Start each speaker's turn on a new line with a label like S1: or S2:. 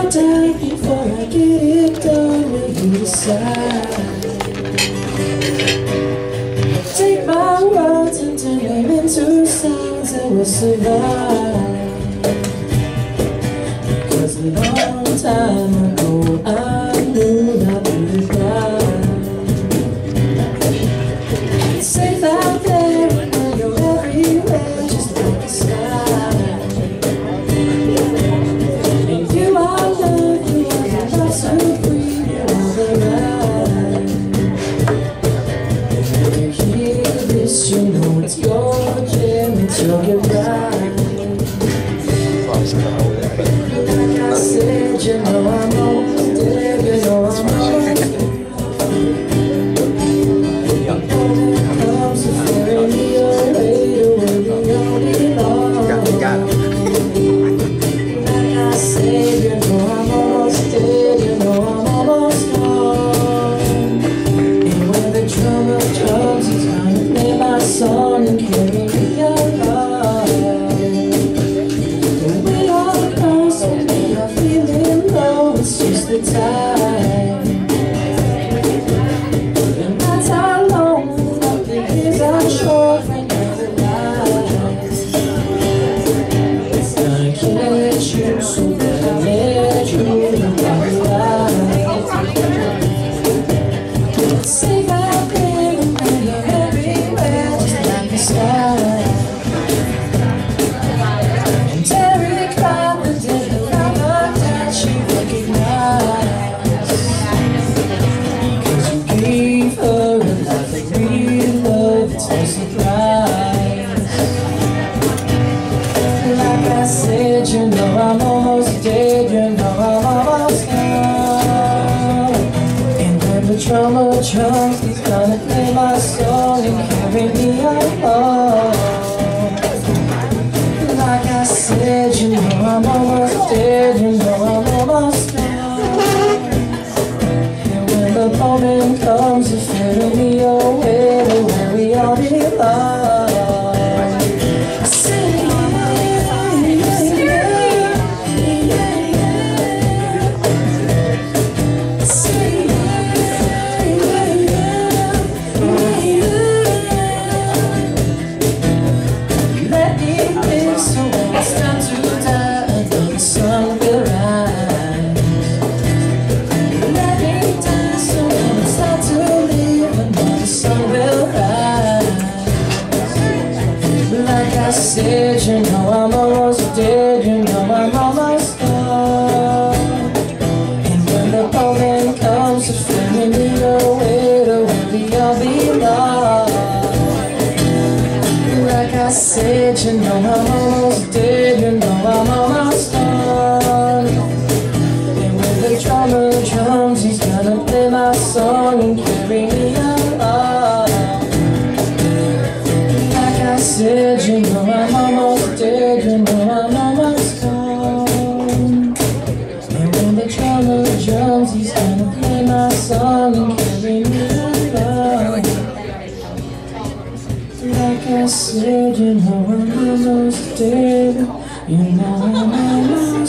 S1: die before I get it done. Will you decide? Take my words and turn them into songs that will survive. Because a long time ago I knew that we would die. It's safe out there and you're everywhere, just like the sky. And you are love, you are love so free, you're all the right. And when you hear this, you know it's your jam, it's your goodbye. Like I said, you know I'm almost dead, you know I'm almost dead. Comes to carry me away to where we all belong. Like I said, you know I'm almost dead, you know I'm almost gone. And when the drummer comes, he's gonna play my song and carry me along. The way all comes when we are feeling low, it's just the time. And that's how long nothing is unsure from the lies. It's gonna catch you, so better let you know why. It's safe out there and you're everywhere, just like the sky. And Terry cried the day the lover that she recognized. Because you gave her a life of real love, it's no surprise. Like I said, you know I'm almost dead, you know I'm almost gone. And when the drummer drums, he's gonna play my song and carry me along. Like I said, you know I'm almost dead, you know I'm almost gone. And when the moment comes to carry me away to where we all belong, I say, let me live so when it's time to die, another sun will rise. Let me die so when it's time to live, another sun will rise. Like I said, you know I'm almost dead, you know I'm almost gone. And when the moment comes to carry me away to where we all belong, like I said, you know I'm almost dead, you know I'm almost gone. And when the drummer drums, he's gonna play my song and carry me along. Like I said, you know I'm almost dead, you know I'm almost gone. And when the drummer drums, he's gonna play my song and carry me along. Like I said, you know I'm almost dead, you know I'm almost